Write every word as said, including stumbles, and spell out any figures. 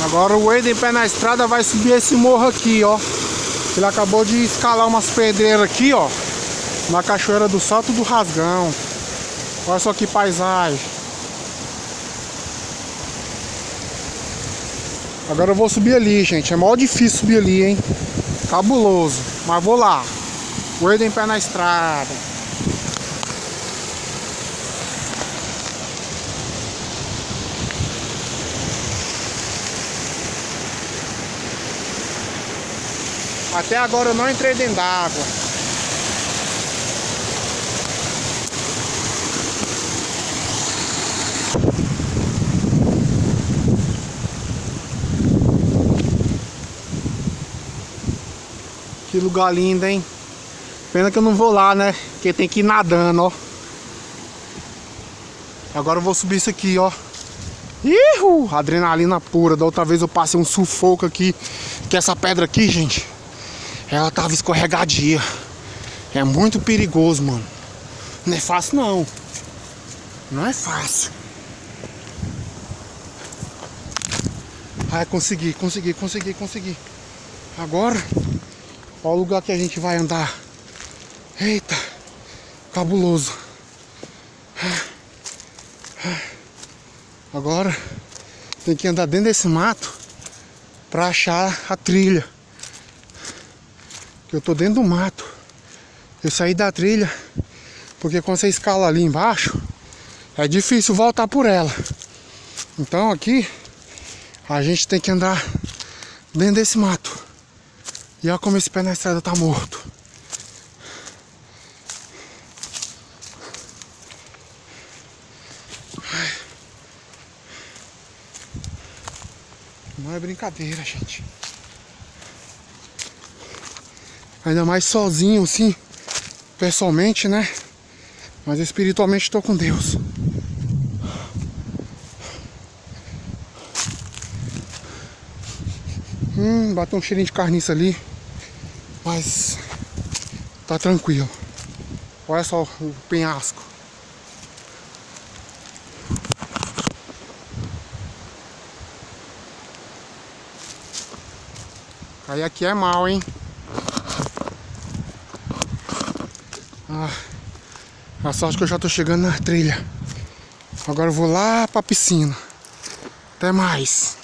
Agora o Wade em pé na estrada vai subir esse morro aqui, ó. Ele acabou de escalar umas pedreiras aqui, ó, na Cachoeira do Salto do Rasgão. Olha só que paisagem. Agora eu vou subir ali, gente. É mó difícil subir ali, hein. Cabuloso. Mas vou lá. Wade em pé na estrada. Até agora eu não entrei dentro d'água. Que lugar lindo, hein? Pena que eu não vou lá, né? Porque tem que ir nadando, ó. Agora eu vou subir isso aqui, ó. Ihu! Adrenalina pura. Da outra vez eu passei um sufoco aqui. Que essa pedra aqui, gente, ela tava escorregadia. É muito perigoso, mano. Não é fácil, não. Não é fácil. Ai, consegui, consegui, consegui, consegui. Agora, olha o lugar que a gente vai andar. Eita, cabuloso. Agora, tem que andar dentro desse mato pra achar a trilha. Que eu tô dentro do mato. Eu saí da trilha porque quando você escala ali embaixo é difícil voltar por ela. Então aqui a gente tem que andar dentro desse mato. E olha como esse pé na estrada tá morto. Não é brincadeira, gente. Ainda mais sozinho, assim, pessoalmente, né? Mas espiritualmente estou com Deus. Hum, bateu um cheirinho de carniça ali. Mas tá tranquilo. Olha só o penhasco. Aí aqui é mal, hein? Ah, a sorte que eu já tô chegando na trilha. Agora eu vou lá pra piscina. Até mais.